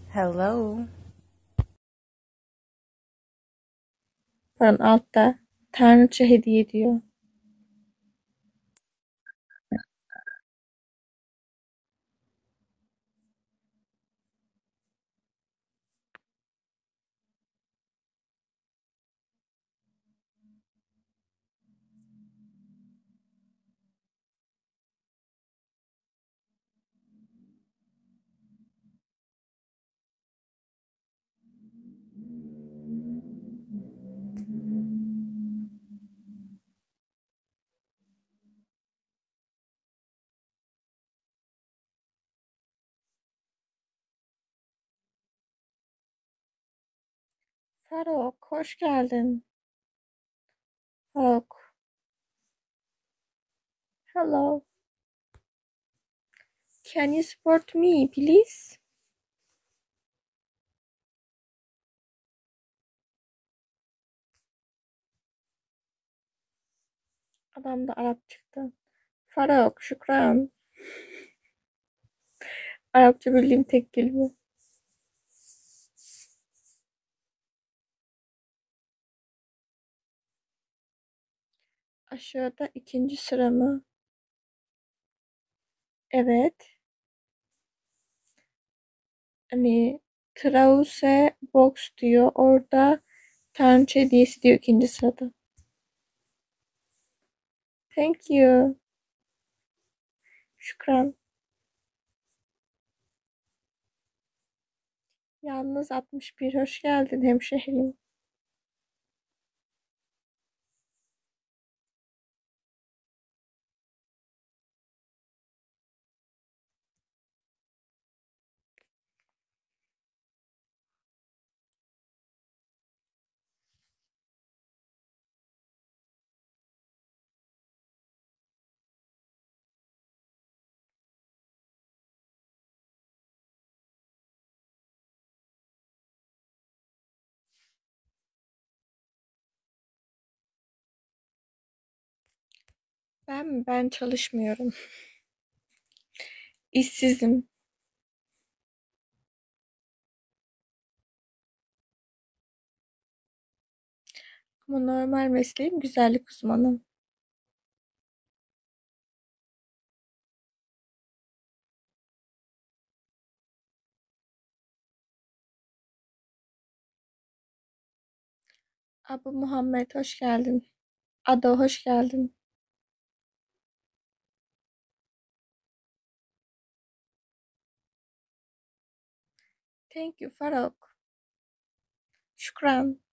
Hello. Pardon, altta. Tanrıça hediye ediyor. Faruk, hoş geldin. Faruk. Hello. Can you support me, please? Adam da Arap çıktı. Faruk, şükran. Arapça bildiğim tek kelime. Aşağıda ikinci sıra mı? Evet. Hani Krause Box diyor. Orada Tanrıça hediyesi diyor ikinci sırada. Thank you. Şükran. Yalnız 61. Hoş geldin hemşehrim. Ben çalışmıyorum. İşsizim. Ama normal mesleğim güzellik uzmanı. Abu Muhammed hoş geldin. Ado hoş geldin. Thank you Faruk. Şükran.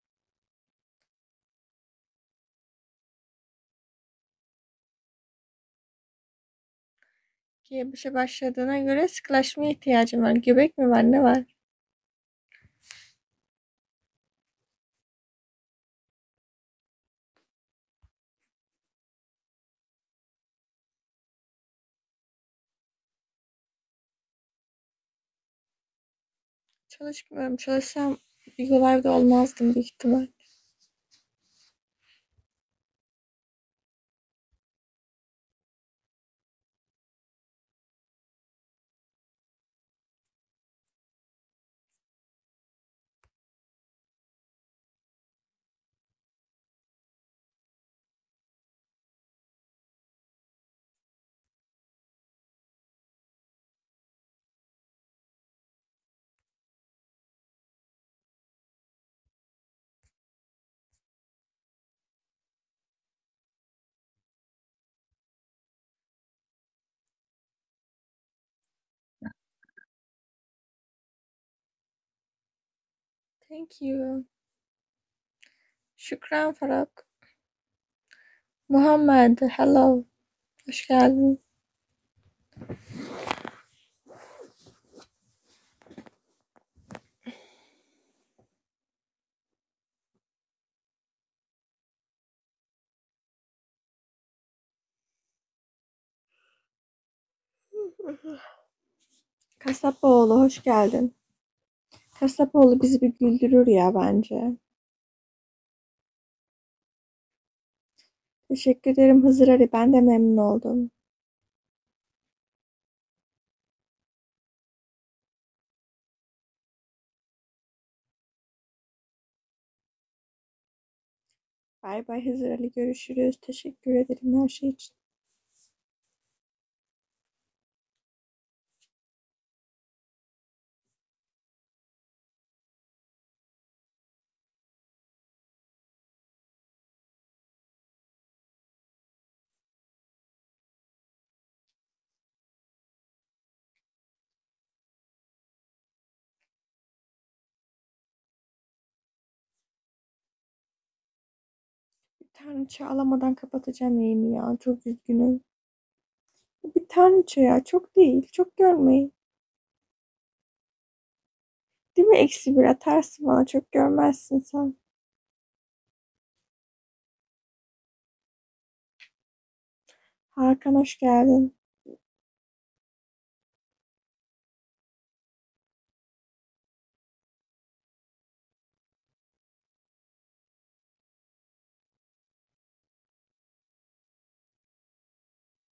Giyebişe başladığına göre sıkılaşmaya ihtiyacım var. Göbek mi var ne var? Çalışmıyorum. Çalışsam videolarda olmazdım büyük ihtimal. Thank you. Şükran Faruk. Muhammed hello. Hoş geldin. Kasapoğlu hoş geldin. Kasapoğlu bizi bir güldürür ya bence. Teşekkür ederim Hızır Ali. Ben de memnun oldum. Bay bay Hızır Ali, görüşürüz. Teşekkür ederim her şey için. Bir tane çağlamadan kapatacağım yayını ya. Çok üzgünüm. Bir tane ya, çok değil. Çok görmeyin. Değil mi? Eksi bir atarsın bana. Çok görmezsin sen. Hakan, hoş geldin.